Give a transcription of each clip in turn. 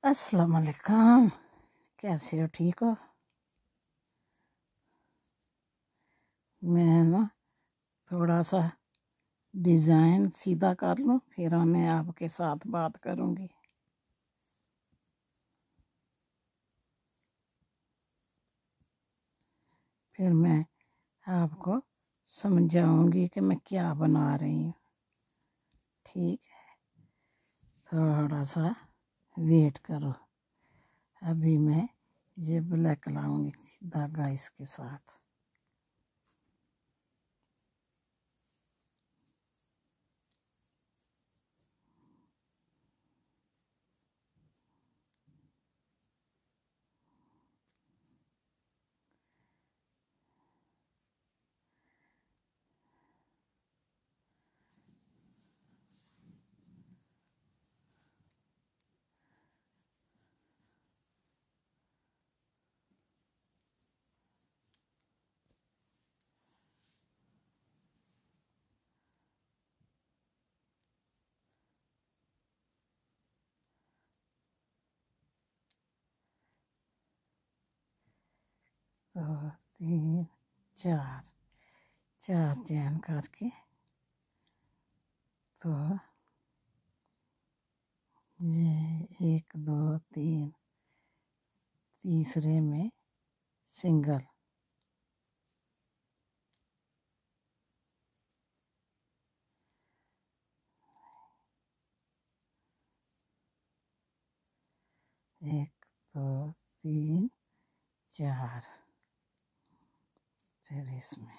السلام علیکم، کیسے ہو؟ ٹھیک ہو؟ میں نا تھوڑا سا ڈیزائن سیدھا کر لوں، پھر میں آپ کے ساتھ بات کروں گی۔ پھر میں آپ کو سمجھاؤں گی کہ میں کیا بنا رہی ہوں، ٹھیک ہے؟ تھوڑا سا ویٹ کرو، ابھی میں یہ بلیک لاؤں گی دھاگا اس کے ساتھ۔ دو تین چار چین کر کے تو یہ ایک دو تین، تیسرے میں سنگل، ایک دو تین چار، پھر اس میں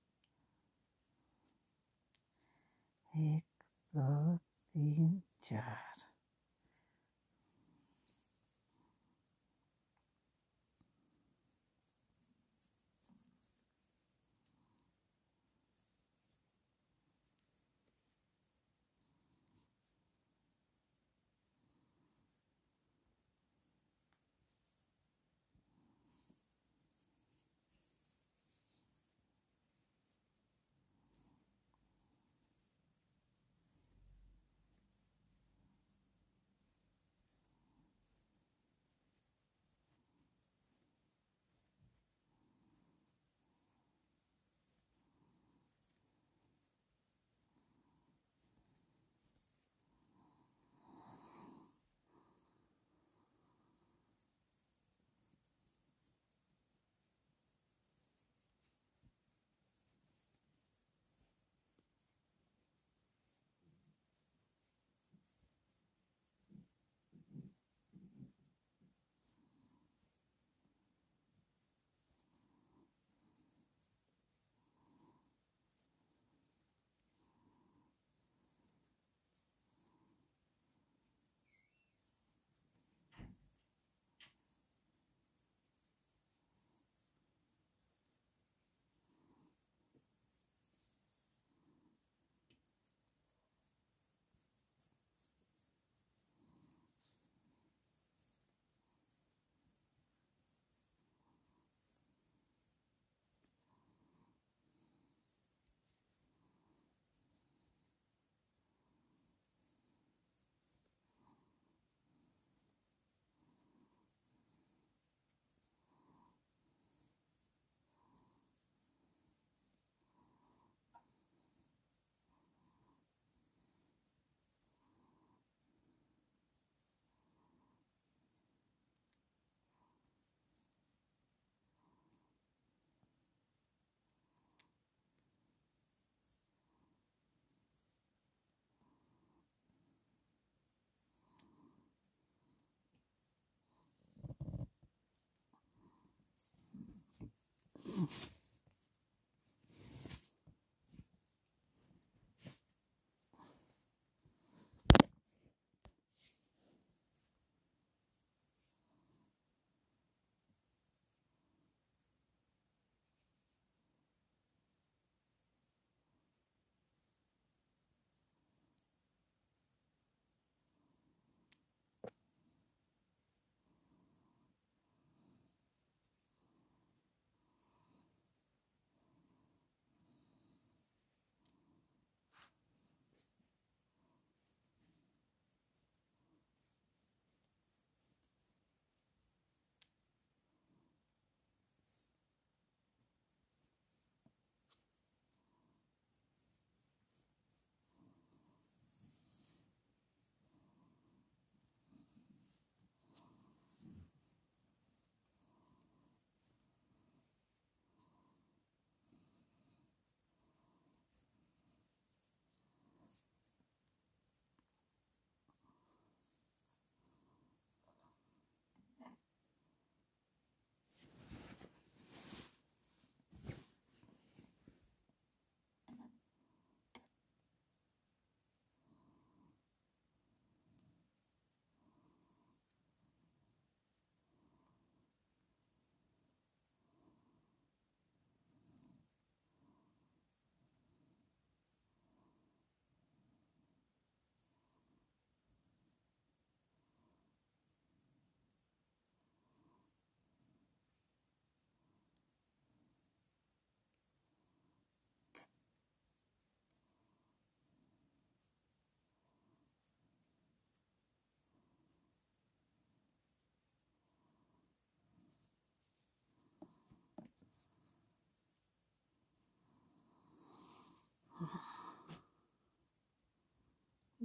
ایک دو تین چار،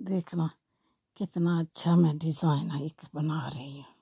देखना कितना अच्छा मैं डिज़ाइन एक बना रही हूँ।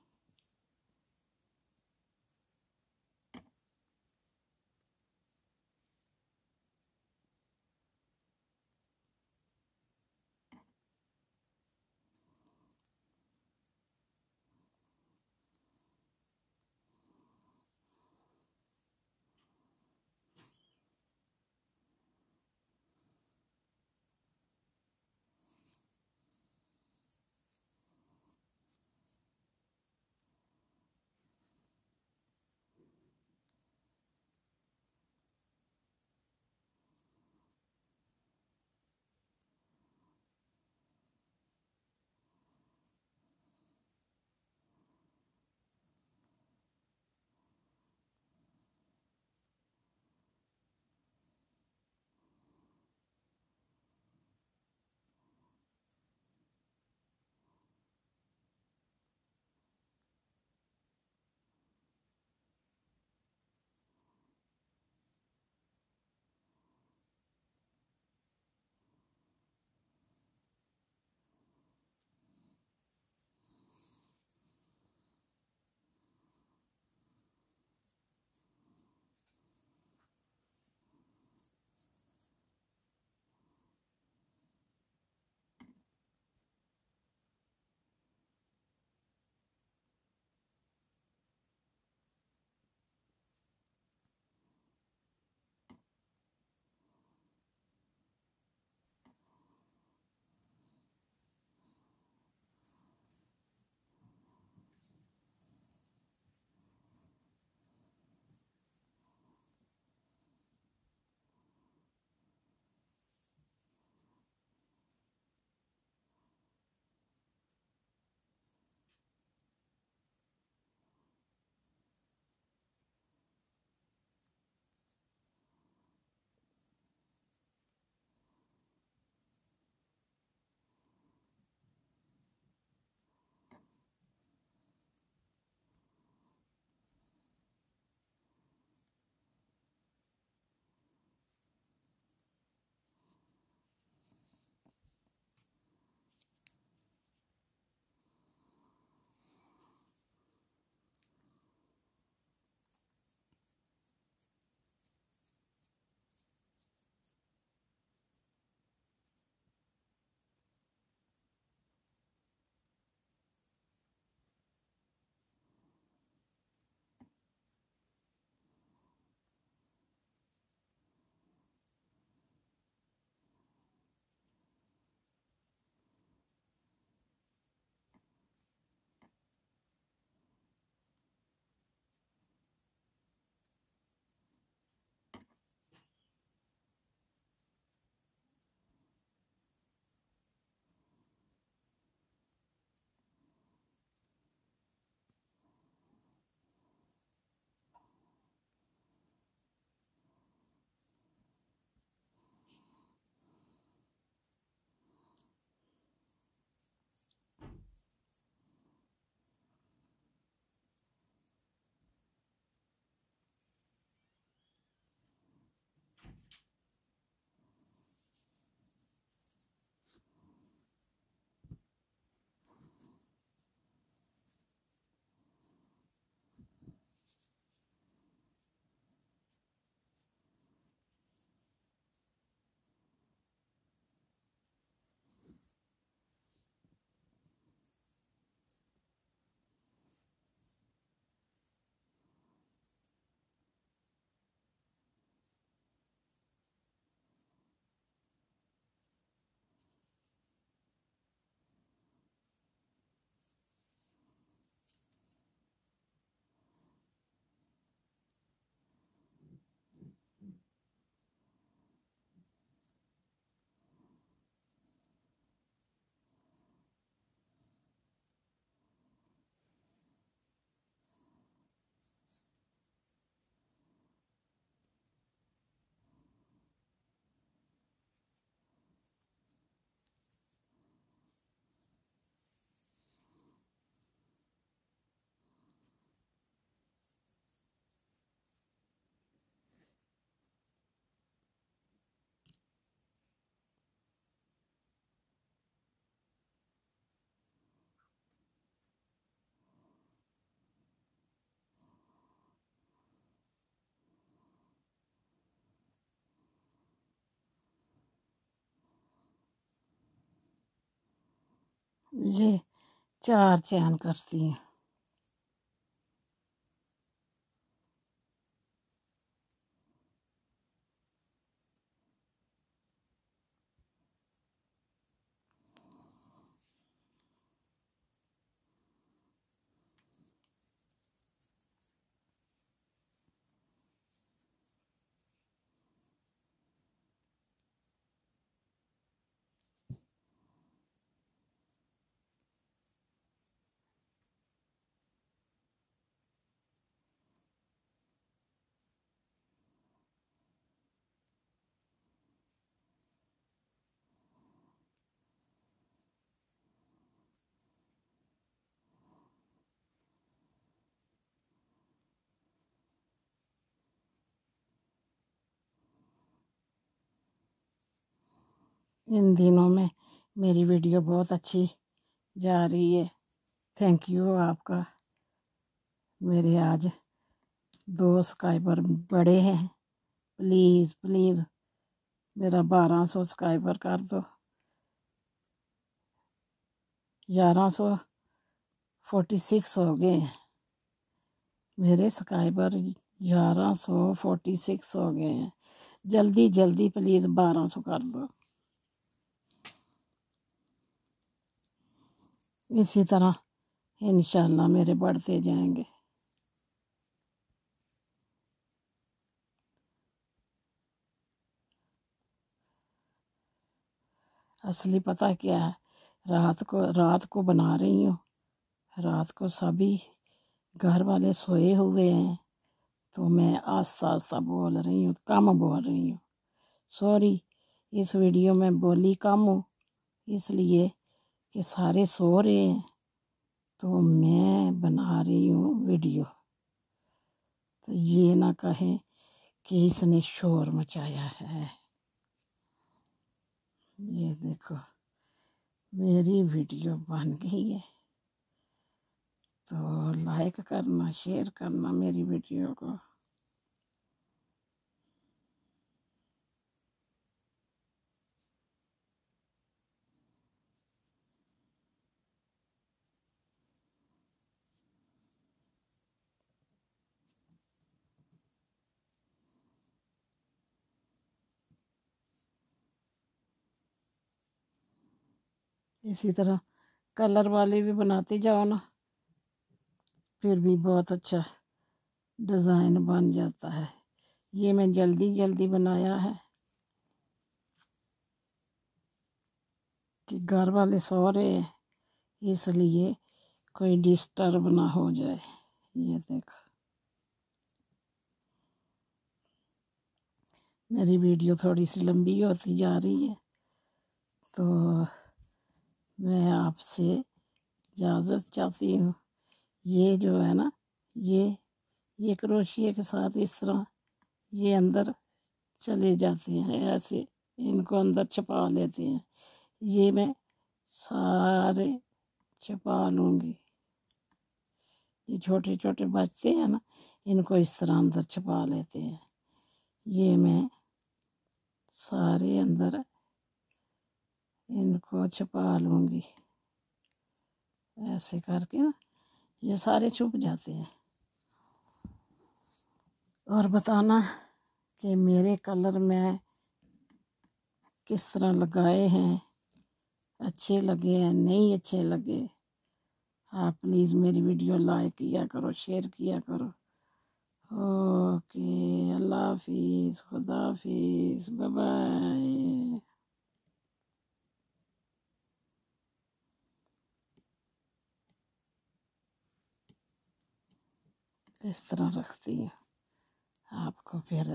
ये 4 चैन करती हूँ। इन दिनों में मेरी वीडियो बहुत अच्छी जा रही है। थैंक यू आपका। मेरे आज 2 सब्सक्राइबर बढ़े हैं। प्लीज़ प्लीज़ मेरा 1200 सब्सक्राइबर कर दो। 1146 हो गए हैं मेरे सब्सक्राइबर। 1146 हो गए हैं। जल्दी जल्दी प्लीज़ 1200 कर दो। इसी तरह इंशाल्लाह मेरे बढ़ते जाएंगे। असली पता क्या है, रात को बना रही हूँ। रात को सभी घर वाले सोए हुए हैं, तो मैं आस्ता आस्ता बोल रही हूँ, कम बोल रही हूँ। सॉरी, इस वीडियो में बोली कम हूँ, इसलिए कि सारे सो रहे हैं तो मैं बना रही हूँ वीडियो। तो ये ना कहें कि इसने शोर मचाया है। ये देखो मेरी वीडियो बन गई है, तो लाइक करना, शेयर करना मेरी वीडियो को। इसी तरह कलर वाले भी बनाते जाओ ना, फिर भी बहुत अच्छा डिज़ाइन बन जाता है। ये मैं जल्दी जल्दी बनाया है कि घर वाले सो रहे हैं, इसलिए कोई डिस्टर्ब ना हो जाए। ये देखो मेरी वीडियो थोड़ी सी लंबी होती जा रही है, तो मैं आपसे इजाज़त चाहती हूँ। ये जो है ना, ये क्रोशिया के साथ इस तरह ये अंदर चले जाते हैं, ऐसे इनको अंदर छुपा लेते हैं। ये मैं सारे छुपा लूँगी। ये छोटे छोटे बच्चे हैं ना, इनको इस तरह अंदर छुपा लेते हैं। ये मैं सारे अंदर इनको छुपा लूँगी, ऐसे करके ना ये सारे छुप जाते हैं। और बताना कि मेरे कलर में किस तरह लगाए हैं, अच्छे लगे हैं नहीं अच्छे लगे। आप प्लीज़ मेरी वीडियो लाइक किया करो, शेयर किया करो। ओके, अल्लाह हाफिज़, खुदा हाफिज़, बाय बाय। इस तरह रखती हूँ आपको। फिर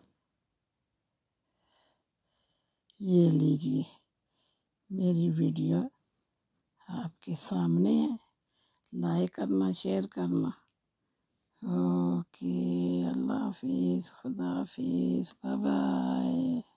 ये लीजिए मेरी वीडियो आपके सामने है। लाइक करना, शेयर करना। ओके, अल्लाह हाफिज़, खुदा हाफिज़, बाय बाय।